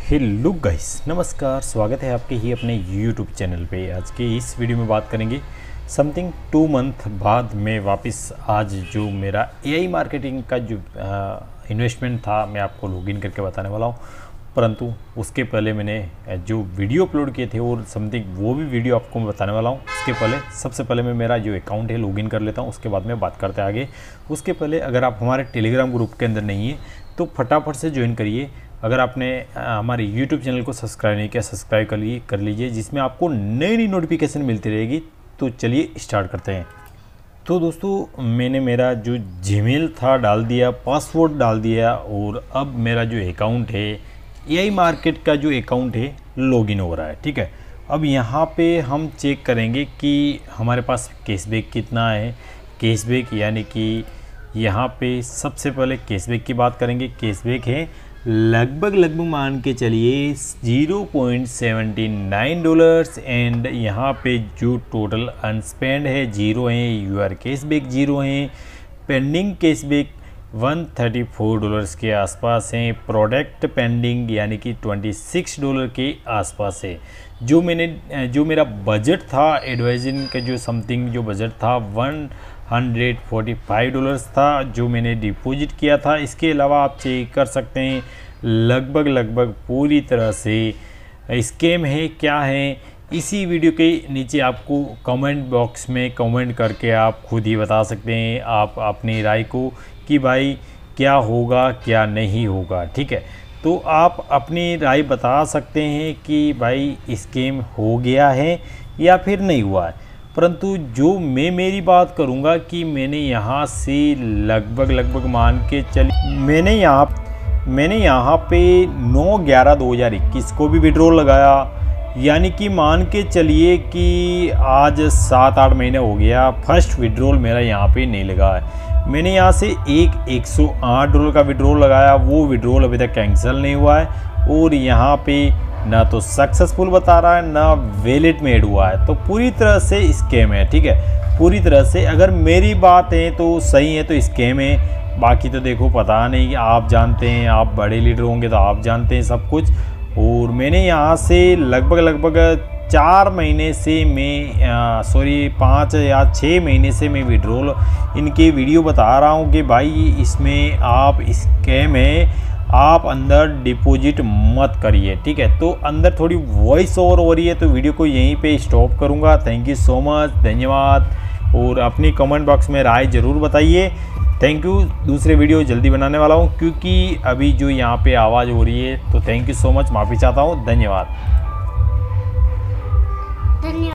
Hello guys, नमस्कार। स्वागत है आपके ही अपने यूट्यूब चैनल पे। आज के इस वीडियो में बात करेंगे समथिंग 2 मंथ बाद मैं वापस आज जो मेरा एआई मार्केटिंग का जो इन्वेस्टमेंट था मैं आपको लॉगिन करके बताने वाला हूँ। परंतु उसके पहले मैंने जो वीडियो अपलोड किए थे और समथिंग वो भी वीडियो आपको मैं बताने वाला हूँ। उसके पहले सबसे पहले मैं मेरा जो अकाउंट है लॉगिन कर लेता हूँ, उसके बाद में बात करते हैं आगे। उसके पहले अगर आप हमारे टेलीग्राम ग्रुप के अंदर नहीं है तो फटाफट से ज्वाइन करिए। अगर आपने हमारे YouTube चैनल को सब्सक्राइब नहीं किया, सब्सक्राइब कर लीजिए, जिसमें आपको नई नई नोटिफिकेशन मिलती रहेगी। तो चलिए स्टार्ट करते हैं। तो दोस्तों, मैंने मेरा जो जीमेल था डाल दिया, पासवर्ड डाल दिया और अब मेरा जो अकाउंट है एआई मार्केट का जो अकाउंट है लॉगिन हो रहा है। ठीक है, अब यहाँ पे हम चेक करेंगे कि हमारे पास कैशबैक कितना है। कैशबैक यानी कि यहाँ पे सबसे पहले कैशबैक की बात करेंगे। कैशबैक है लगभग मान के चलिए $0.79 एंड यहाँ पे जो टोटल अनस्पेंड है 0 है। यूआर कैशबैक 0 है। पेंडिंग कैशबैक $134 के आसपास हैं। प्रोडक्ट पेंडिंग यानी कि $26 के आसपास है। जो मेरा बजट था एडवाइजन का जो समथिंग जो बजट था $145 था जो मैंने डिपॉजिट किया था। इसके अलावा आप चेक कर सकते हैं लगभग पूरी तरह से स्कैम है। क्या है इसी वीडियो के नीचे आपको कमेंट बॉक्स में कमेंट करके आप खुद ही बता सकते हैं आप अपनी राय को कि भाई क्या होगा क्या नहीं होगा। ठीक है, तो आप अपनी राय बता सकते हैं कि भाई स्कैम हो गया है या फिर नहीं हुआ है। परंतु जो मैं मेरी बात करूंगा कि मैंने यहाँ से लगभग मान के चलिए मैंने यहाँ पे 9/11/2021 को भी विड्रॉल लगाया। यानी कि मान के चलिए कि आज 7-8 महीने हो गया, फर्स्ट विड्रॉल मेरा यहाँ पे नहीं लगा है। मैंने यहाँ से एक $108 का विड्रॉल लगाया, वो विड्रॉल अभी तक कैंसिल नहीं हुआ है और यहाँ पे ना तो सक्सेसफुल बता रहा है ना वैलेट में ऐड हुआ है। तो पूरी तरह से स्कैम है। ठीक है, पूरी तरह से अगर मेरी बात है तो सही है तो स्कैम है। बाकी तो देखो पता नहीं, आप जानते हैं, आप बड़े लीडर होंगे तो आप जानते हैं सब कुछ। और मैंने यहाँ से लगभग 4 महीने से मैं 5 या 6 महीने से मैं विड्रॉल इनके वीडियो बता रहा हूँ कि भाई इसमें आप स्कैम है, आप अंदर डिपॉजिट मत करिए। ठीक है, तो अंदर थोड़ी वॉइस ओवर हो रही है तो वीडियो को यहीं पे स्टॉप करूँगा। थैंक यू सो मच, धन्यवाद। और अपनी कमेंट बॉक्स में राय ज़रूर बताइए। Thank you. दूसरे वीडियो जल्दी बनाने वाला हूँ क्योंकि अभी जो यहाँ पे आवाज़ हो रही है, तो थैंक यू सो मच, माफ़ी चाहता हूँ, धन्यवाद।